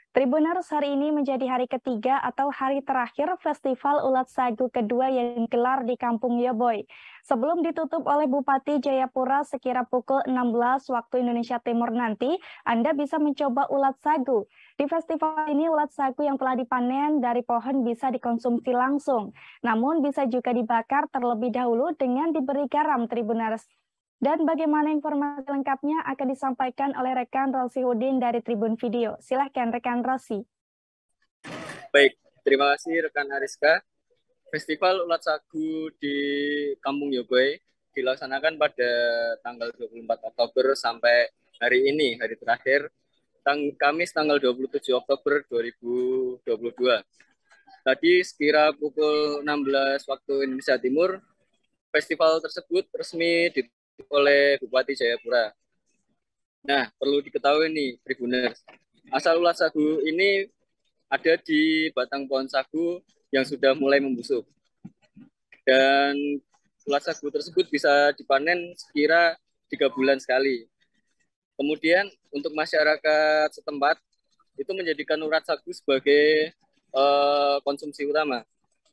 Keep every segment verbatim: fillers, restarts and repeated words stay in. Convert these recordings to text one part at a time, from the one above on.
Tribuners, hari ini menjadi hari ketiga atau hari terakhir Festival Ulat Sagu kedua yang digelar di Kampung Yoboy. Sebelum ditutup oleh Bupati Jayapura sekira pukul enam belas waktu Indonesia Timur nanti, Anda bisa mencoba ulat sagu. Di festival ini, ulat sagu yang telah dipanen dari pohon bisa dikonsumsi langsung. Namun bisa juga dibakar terlebih dahulu dengan diberi garam, Tribuners. Dan bagaimana informasi lengkapnya akan disampaikan oleh rekan Rosi Udin dari Tribun Video. Silahkan rekan Rosi. Baik, terima kasih rekan Ariska. Festival Ulat Sagu di Kampung Yoboy dilaksanakan pada tanggal dua puluh empat Oktober sampai hari ini, hari terakhir, tang Kamis tanggal dua puluh tujuh Oktober dua ribu dua puluh dua. Tadi sekira pukul enam belas waktu Indonesia Timur, festival tersebut resmi ditutup oleh Bupati Jayapura. Nah, perlu diketahui nih, Tribuners, asal ulat sagu ini ada di batang pohon sagu yang sudah mulai membusuk. Dan ulat sagu tersebut bisa dipanen sekira tiga bulan sekali. Kemudian untuk masyarakat setempat, itu menjadikan ulat sagu sebagai uh, konsumsi utama.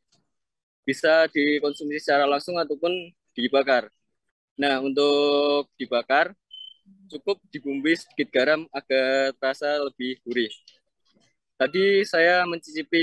Bisa dikonsumsi secara langsung ataupun dibakar. Nah, untuk dibakar, cukup dibumbui sedikit garam agar terasa lebih gurih. Tadi saya mencicipi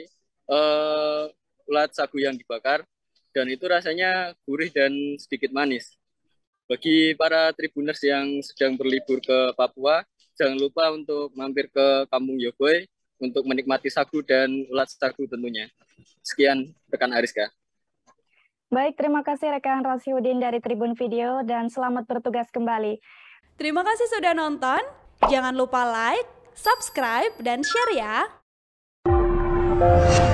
uh, ulat sagu yang dibakar, dan itu rasanya gurih dan sedikit manis. Bagi para Tribuners yang sedang berlibur ke Papua, jangan lupa untuk mampir ke Kampung Yoboy untuk menikmati sagu dan ulat sagu tentunya. Sekian, rekan Ariska. Baik, terima kasih rekan Rosi Udin dari Tribun Video dan selamat bertugas kembali. Terima kasih sudah nonton. Jangan lupa like, subscribe, dan share ya.